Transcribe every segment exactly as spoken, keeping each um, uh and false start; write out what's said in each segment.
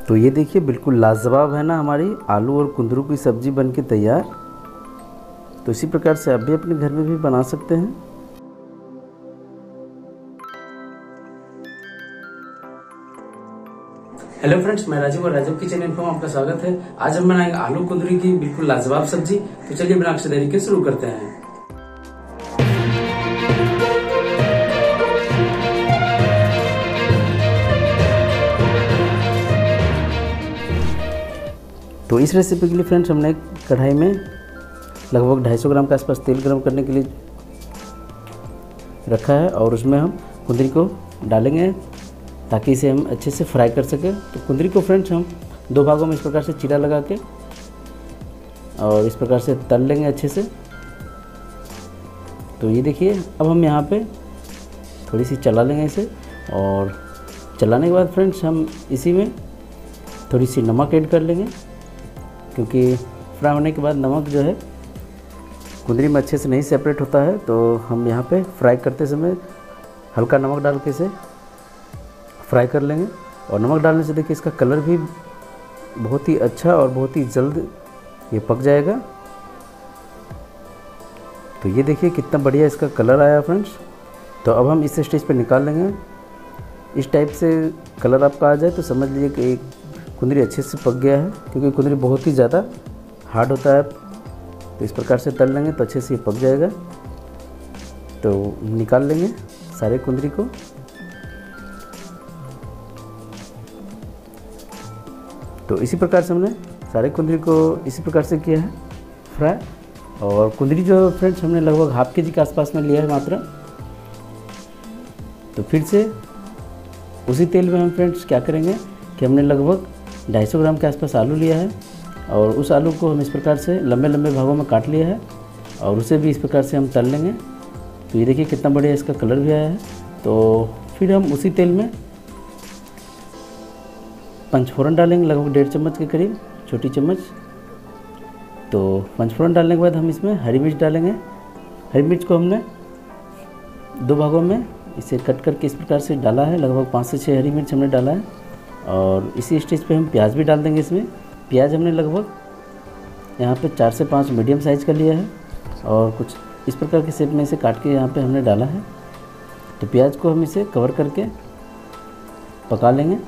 तो ये देखिए बिल्कुल लाजवाब है ना हमारी आलू और कुंदरू की सब्ज़ी बनके तैयार। तो इसी प्रकार से आप भी अपने घर में भी बना सकते हैं। हेलो फ्रेंड्स, मैं राजीव और राजीव किचन इन्फो में आपका स्वागत है। आज हम बनाएंगे आलू कुंदरू की बिल्कुल लाजवाब सब्जी। तो चलिए बिना अक्षर देरी के शुरू करते हैं। तो इस रेसिपी के लिए फ्रेंड्स हमने एक कढ़ाई में लगभग दो सौ पचास ग्राम के आसपास तेल गर्म करने के लिए रखा है और उसमें हम कुंदरी को डालेंगे ताकि इसे हम अच्छे से फ्राई कर सकें। तो कुंदरी को फ्रेंड्स हम दो भागों में इस प्रकार से चीरा लगा के और इस प्रकार से तल लेंगे अच्छे से। तो ये देखिए अब हम यहाँ पे थोड़ी सी चला लेंगे इसे और चलाने के बाद फ्रेंड्स हम इसी में थोड़ी सी नमक ऐड कर लेंगे, क्योंकि फ्राई होने के बाद नमक जो है कुंदरी में अच्छे से नहीं सेपरेट होता है। तो हम यहाँ पे फ्राई करते समय हल्का नमक डाल के इसे फ्राई कर लेंगे। और नमक डालने से देखिए इसका कलर भी बहुत ही अच्छा और बहुत ही जल्द ये पक जाएगा। तो ये देखिए कितना बढ़िया इसका कलर आया फ्रेंड्स। तो अब हम इस स्टेज पे निकाल लेंगे। इस टाइप से कलर आपका आ जाए तो समझ लीजिए कि एक कुंदरी अच्छे से पक गया है, क्योंकि कुंदरी बहुत ही ज़्यादा हार्ड होता है। तो इस प्रकार से तल लेंगे तो अच्छे से ये पक जाएगा। तो निकाल लेंगे सारे कुंदरी को। तो इसी प्रकार से हमने सारे कुंदरी को इसी प्रकार से किया है फ्राई। और कुंदरी जो फ्रेंड्स हमने लगभग हाफ के जी के आसपास में लिया है मात्रा। तो फिर से उसी तेल में हम फ्रेंड्स क्या करेंगे कि हमने लगभग दो सौ पचास ग्राम के आसपास आलू लिया है और उस आलू को हम इस प्रकार से लंबे लंबे भागों में काट लिया है और उसे भी इस प्रकार से हम तल लेंगे। तो ये देखिए कितना बढ़िया इसका कलर भी आया है। तो फिर हम उसी तेल में पंचफोरन डालेंगे लगभग डेढ़ चम्मच के करीब, छोटी चम्मच। तो पंचफोरन डालने के बाद हम इसमें हरी मिर्च डालेंगे। हरी मिर्च को हमने दो भागों में इसे कट करके इस प्रकार से डाला है, लगभग पाँच से छः हरी मिर्च हमने डाला है। और इसी स्टेज पे हम प्याज भी डाल देंगे इसमें। प्याज हमने लगभग यहाँ पे चार से पाँच मीडियम साइज़ का लिया है और कुछ इस प्रकार के शेप में इसे काट के यहाँ पे हमने डाला है। तो प्याज को हम इसे कवर करके पका लेंगे।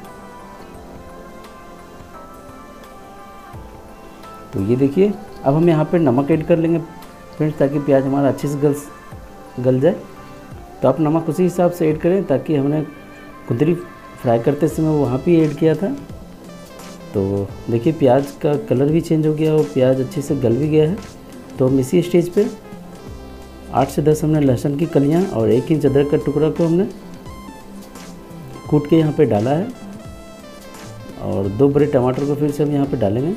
तो ये देखिए अब हम यहाँ पे नमक ऐड कर लेंगे फ्रेंड्स, ताकि प्याज हमारा अच्छे से गल गल जाए। तो आप नमक उसी हिसाब से ऐड करें, ताकि हमने कुंदरी फ्राई करते समय वहाँ पे ऐड किया था। तो देखिए प्याज का कलर भी चेंज हो गया और प्याज अच्छे से गल भी गया है। तो हम इसी स्टेज पे आठ से दस हमने लहसुन की कलियाँ और एक इंच अदरक का टुकड़ा को हमने कूट के यहाँ पे डाला है और दो बड़े टमाटर को फिर से हम यहाँ पे डालेंगे।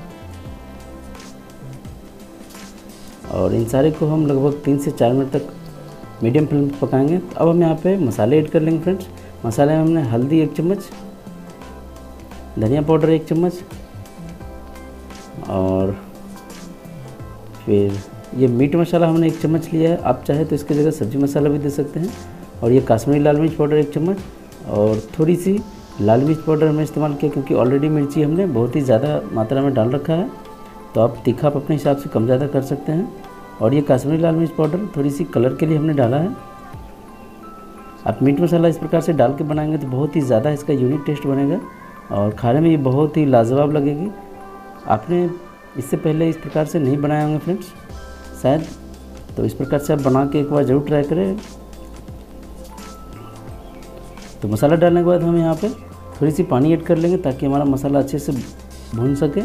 और इन सारे को हम लगभग तीन से चार मिनट तक मीडियम फ्लेम पर पकाएंगे। तो अब हम यहाँ पे मसाले ऐड कर लेंगे फ्रेंड्स। मसाले में हमने हल्दी एक चम्मच, धनिया पाउडर एक चम्मच और फिर ये मीट मसाला हमने एक चम्मच लिया है। आप चाहे तो इसकी जगह सब्जी मसाला भी दे सकते हैं। और ये कश्मीरी लाल मिर्च पाउडर एक चम्मच और थोड़ी सी लाल मिर्च पाउडर हमने इस्तेमाल किया, क्योंकि ऑलरेडी मिर्ची हमने बहुत ही ज़्यादा मात्रा में डाल रखा है। तो आप तीखा आप अपने हिसाब से कम ज़्यादा कर सकते हैं। और ये कश्मीरी लाल मिर्च पाउडर थोड़ी सी कलर के लिए हमने डाला है। आप मीट मसाला इस प्रकार से डाल के बनाएंगे तो बहुत ही ज़्यादा इसका यूनिक टेस्ट बनेगा और खाने में ये बहुत ही लाजवाब लगेगी। आपने इससे पहले इस प्रकार से नहीं बनाए होंगे फ्रेंड्स शायद, तो इस प्रकार से आप बना के एक बार ज़रूर ट्राई करें। तो मसाला डालने के बाद हम यहाँ पे थोड़ी सी पानी ऐड कर लेंगे, ताकि हमारा मसाला अच्छे से भून सके।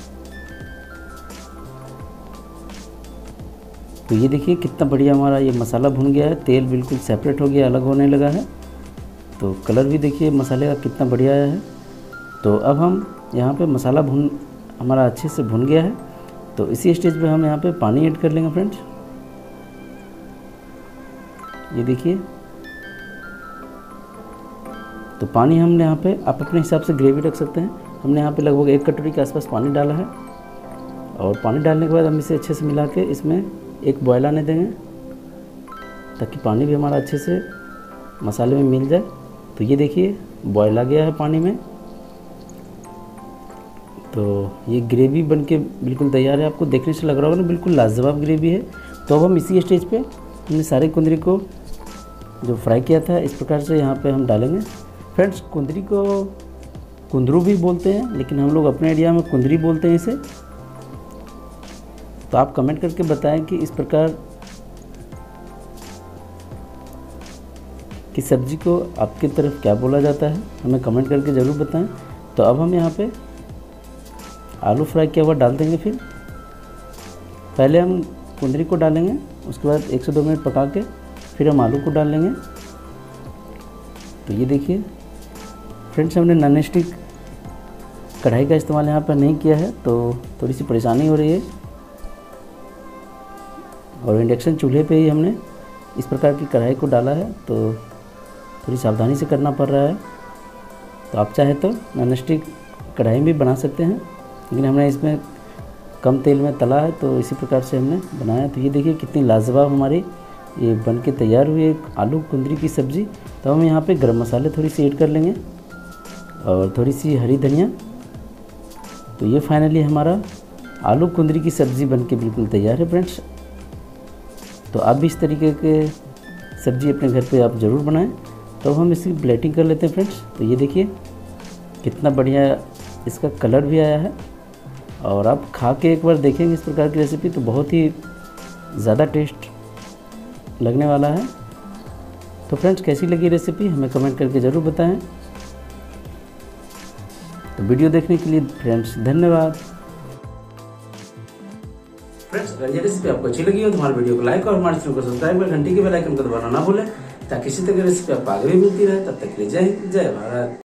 तो ये देखिए कितना बढ़िया हमारा ये मसाला भुन गया है, तेल बिल्कुल सेपरेट हो गया, अलग होने लगा है। तो कलर भी देखिए मसाले का कितना बढ़िया आया है। तो अब हम यहाँ पे मसाला भुन हमारा अच्छे से भुन गया है। तो इसी स्टेज पे हम यहाँ पे पानी ऐड कर लेंगे फ्रेंड्स। ये देखिए तो पानी हमने यहाँ पे आप अपने हिसाब से ग्रेवी रख सकते हैं। हमने यहाँ पे लगभग एक कटोरी के आसपास पानी डाला है और पानी डालने के बाद हम इसे अच्छे से मिला के इसमें एक बॉयल आने देंगे, ताकि पानी भी हमारा अच्छे से मसाले में मिल जाए। तो ये देखिए बॉयल आ गया है पानी में। तो ये ग्रेवी बनके बिल्कुल तैयार है। आपको देखने से लग रहा होगा ना, बिल्कुल लाजवाब ग्रेवी है। तो अब हम इसी स्टेज पे हमने सारे कुंदरी को जो फ्राई किया था इस प्रकार से यहाँ पे हम डालेंगे। फ्रेंड्स, कुंदरी को कुंदरू भी बोलते हैं, लेकिन हम लोग अपने एरिया में कुंदरी बोलते हैं इसे। तो आप कमेंट करके बताएं कि इस प्रकार की सब्ज़ी को आपकी तरफ क्या बोला जाता है, हमें कमेंट करके ज़रूर बताएं। तो अब हम यहाँ पे आलू फ्राई किया हुआ डाल देंगे। फिर पहले हम कुंदरी को डालेंगे, उसके बाद एक से दो मिनट पका के फिर हम आलू को डाल लेंगे। तो ये देखिए फ्रेंड्स, हमने नॉन स्टिक कढ़ाई का इस्तेमाल यहाँ पर नहीं किया है, तो थोड़ी सी परेशानी हो रही है। और इंडक्शन चूल्हे पे ही हमने इस प्रकार की कढ़ाई को डाला है, तो थोड़ी सावधानी से करना पड़ रहा है। तो आप चाहे तो नॉन स्टिक कढ़ाई में भी बना सकते हैं, लेकिन हमने इसमें कम तेल में तला है, तो इसी प्रकार से हमने बनाया। तो ये देखिए कितनी लाजवाब हमारी ये बन के तैयार हुई है आलू कुंदरी की सब्ज़ी। तो हम यहाँ पे गरम मसाले थोड़ी सी ऐड कर लेंगे और थोड़ी सी हरी धनिया। तो ये फाइनली हमारा आलू कुंदरी की सब्ज़ी बन के बिल्कुल तैयार है फ्रेंड्स। तो आप भी इस तरीके के सब्ज़ी अपने घर पे आप ज़रूर बनाएं। तो हम इसकी प्लेटिंग कर लेते हैं फ्रेंड्स। तो ये देखिए कितना बढ़िया इसका कलर भी आया है, और आप खा के एक बार देखेंगे इस प्रकार की रेसिपी तो बहुत ही ज़्यादा टेस्ट लगने वाला है। तो फ्रेंड्स, कैसी लगी रेसिपी हमें कमेंट करके ज़रूर बताएं। तो वीडियो देखने के लिए फ्रेंड्स धन्यवाद। फ्रेंड्स, अगर ये रेसिपी आपको अच्छी लगी हो तो हमारे वीडियो को लाइक और हमारे चैनल को सब्सक्राइब कर घंटी के बेल आइकन को दबाना ना भूलें, ताकि इसी तरह की रेसिपी आपको आगे भी मिलती रहे। तब तक के लिए जय हिंद, जय भारत।